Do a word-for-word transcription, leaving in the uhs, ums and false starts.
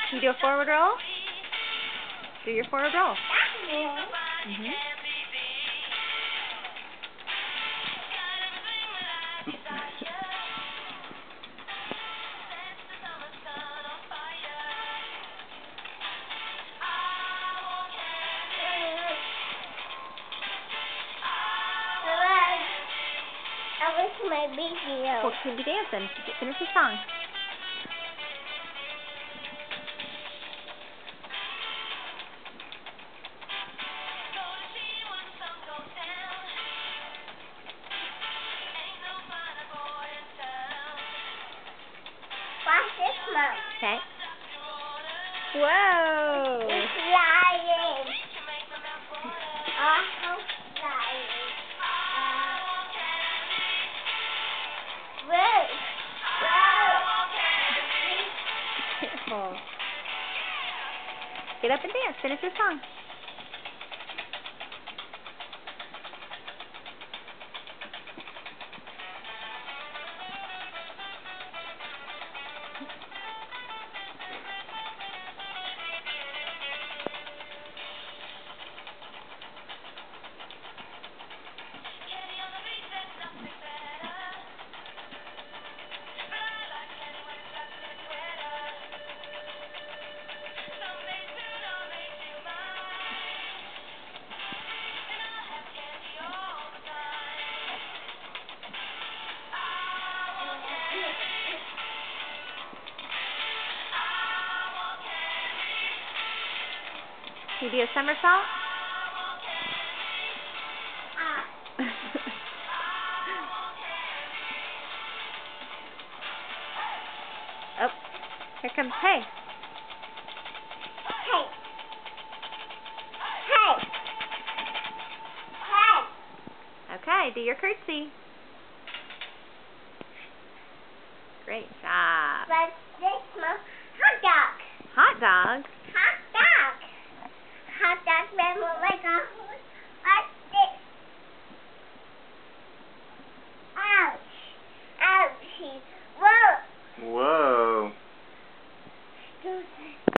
You do a forward roll? Do your forward roll. Mhm. I wish my video. Well, keep dancing. Finish the song. Watch this, Mom. Okay. Whoa. It's flying. Also flying. Uh, whoa. Careful. Get up and dance. Finish the song. You do a somersault? Oh, here comes Hey. Hey. Hey. Hey. Okay, do your curtsy. Great job. What's this, Mom? Hot dog. Hot dog? Hot dog. Hot dog man look like a what's this? Ouch. Ouchie. Whoa. Whoa.